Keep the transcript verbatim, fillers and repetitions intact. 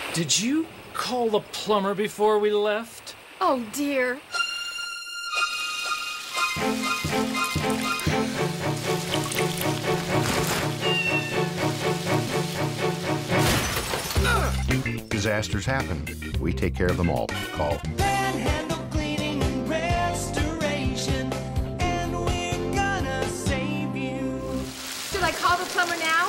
Did you call the plumber before we left? Oh, dear. Disasters happen. We take care of them all. Call Panhandle Cleaning and Restoration, and we're gonna save you. Should I call the plumber now?